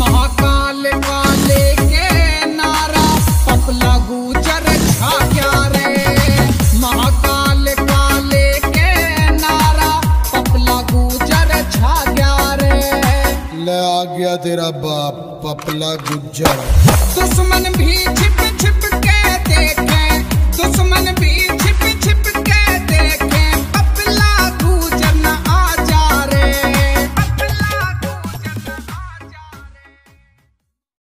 महाकाल काले के नारा पपला गुजर छा गया रे। महाकाल काले के नारा पपला गुजर छा गया रे। ले आ गया तेरा बाप पपला गुजर। दुश्मन भी छिप छिप के देखे